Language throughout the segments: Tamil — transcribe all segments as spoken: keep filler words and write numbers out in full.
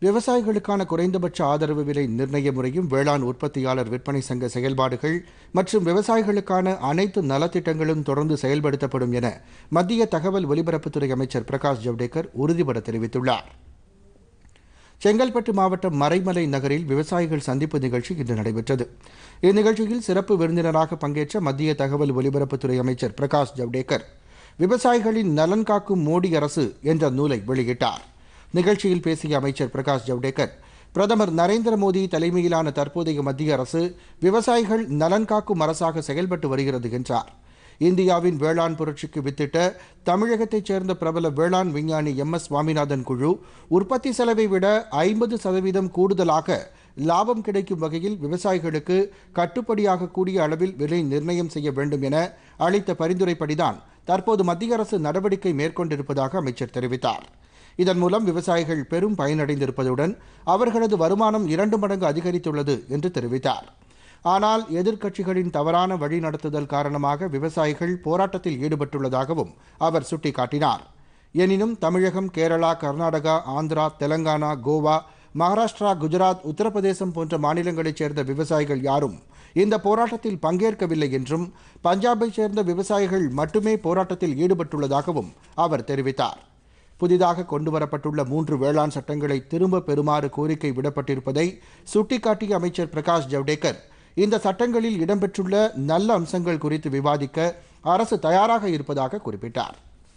விவசாயிகளுக்கான குறைந்தபட்ச ஆதரவு விலை நிர்ணய முறையும் வேளாண் உற்பத்தியாளர் விற்பனை சங்க செயல்பாடுகள் மற்றும் விவசாயிகளுக்கான அனைத்து நலத்திட்டங்களும் தொடர்ந்து செயல்படுத்தப்படும் என மத்திய தகவல் ஒலிபரப்புத்துறை அமைச்சர் பிரகாஷ் ஜவடேகர் உறுதிபட தெரிவித்துள்ளார். செங்கல்பட்டு மாவட்டம் மறைமலை நகரில் விவசாயிகள் சந்திப்பு நிகழ்ச்சி இன்று நடைபெற்றது. இந்நிகழ்ச்சியில் சிறப்பு விருந்தினராக பங்கேற்ற மத்திய தகவல் ஒலிபரப்புத்துறை அமைச்சர் பிரகாஷ் ஜவடேகர் விவசாயிகளின் நலன் காக்கும் மோடி அரசு என்ற நூலை வெளியிட்டார். நிகழ்ச்சியில் பேசிய அமைச்சர் பிரகாஷ் ஜவடேகர், பிரதமர் நரேந்திர மோடி தலைமையிலான தற்போதைய மத்திய அரசு விவசாயிகள் நலன் காக்கும் அரசாக செயல்பட்டு வருகிறது என்றார். இந்தியாவின் வேளாண் புரட்சிக்கு வித்திட்ட தமிழகத்தைச் சேர்ந்த பிரபல வேளாண் விஞ்ஞானி எம் எஸ் சுவாமிநாதன் குழு உற்பத்தி செலவை விட ஐம்பது சதவீதம் கூடுதலாக லாபம் கிடைக்கும் வகையில் விவசாயிகளுக்கு கட்டுப்படியாக கூடிய அளவில் விலை நிர்ணயம் செய்ய வேண்டும் என அளித்த பரிந்துரைப்படிதான் தற்போது மத்திய அரசு நடவடிக்கை மேற்கொண்டிருப்பதாக அமைச்சர் தெரிவித்தார். இதன் மூலம் விவசாயிகள் பெரும் பயனடைந்திருப்பதுடன் அவர்களது வருமானம் இரண்டு மடங்கு அதிகரித்துள்ளது என்று தெரிவித்தார். ஆனால் எதிர்க்கட்சிகளின் தவறான வழிநடத்துதல் காரணமாக விவசாயிகள் போராட்டத்தில் ஈடுபட்டுள்ளதாகவும் அவர் சுட்டிக்காட்டினார். எனினும் தமிழகம், கேரளா, கர்நாடகா, ஆந்திரா, தெலங்கானா, கோவா, மகாராஷ்டிரா, குஜராத், உத்தரப்பிரதேசம் போன்ற மாநிலங்களைச் சேர்ந்த விவசாயிகள் யாரும் இந்த போராட்டத்தில் பங்கேற்கவில்லை என்றும் பஞ்சாபைச் சேர்ந்த விவசாயிகள் மட்டுமே போராட்டத்தில் ஈடுபட்டுள்ளதாகவும் அவர் தெரிவித்தார். புதிதாக கொண்டுவரப்பட்டுள்ள மூன்று வேளாண் சட்டங்களை திரும்ப பெறுமாறு கோரிக்கை விடப்பட்டிருப்பதை சுட்டிக்காட்டிய அமைச்சர் பிரகாஷ் ஜவடேகர், இந்த சட்டங்களில் இடம்பெற்றுள்ள நல்ல அம்சங்கள் குறித்து விவாதிக்க அரசு தயாராக இருப்பதாக குறிப்பிட்டார்.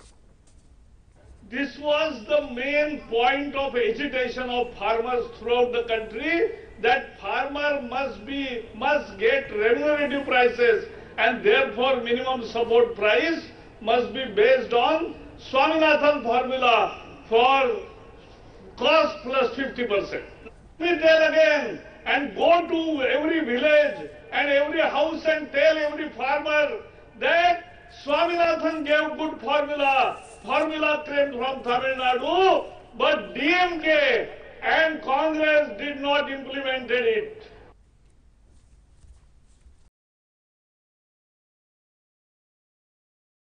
This was the main point of agitation of farmers throughout the country, that farmer must be must get remunerative prices and therefore minimum support price must be based on Swaminathan formula for cost plus fifty percent. We tell again and go to every village and every house and tell every farmer that Swaminathan gave good formula. Formula came from Tamil Nadu, but D M K and Congress did not implement it.